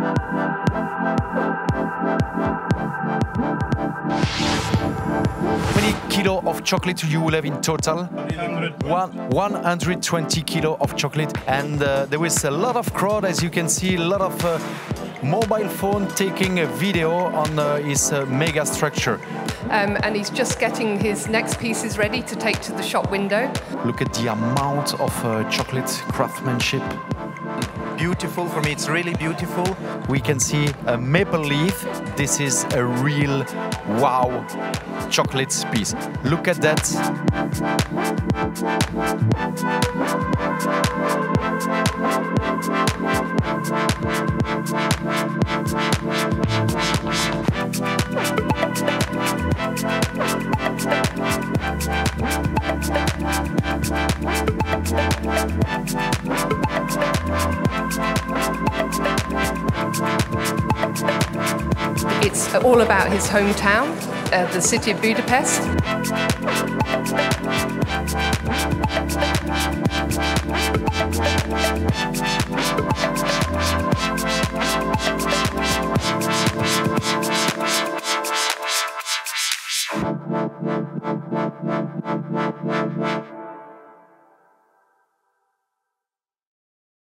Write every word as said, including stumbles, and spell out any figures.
How many kilo of chocolate you will have in total? One, one hundred twenty kilo of chocolate. And uh, there was a lot of crowd, as you can see, a lot of uh, mobile phone taking a video on uh, his uh, mega structure. Um, and he's just getting his next pieces ready to take to the shop window. Look at the amount of uh, chocolate craftsmanship. Beautiful, for me it's really beautiful. We can see a maple leaf. This is a real wow chocolate piece. Look at that. It's all about his hometown, uh, the city of Budapest.